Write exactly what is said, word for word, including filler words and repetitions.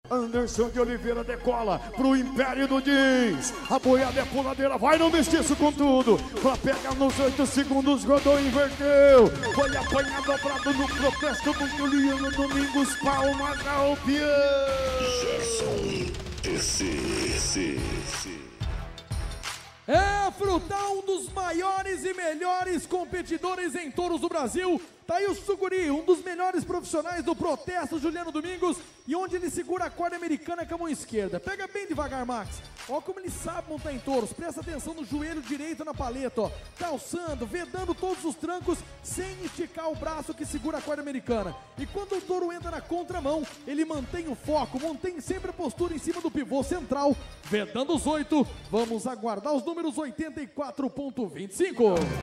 Anderson de Oliveira decola pro Império do Jeans. A boiada é puladeira, vai no mestiço com tudo. Pra pegar nos oito segundos, rodou, inverteu. Foi apanhado, dobrado no protesto do Juliano Domingos, palmas ao peão. Gerson Esse. É, Frutal, um dos maiores e melhores competidores em touros do Brasil. Tá aí o Sucuri, um dos melhores profissionais do protesto, Juliano Domingos, e onde ele segura a corda americana com a mão esquerda. Pega bem devagar, Max. Ó como ele sabe montar em touros. Presta atenção no joelho direito na paleta, ó. Calçando, vedando todos os trancos, sem esticar o braço que segura a corda americana. E quando o touro entra na contramão, ele mantém o foco, mantém sempre a postura em cima do pivô central, vedando os oito. Vamos aguardar os números oitenta e quatro ponto vinte e cinco.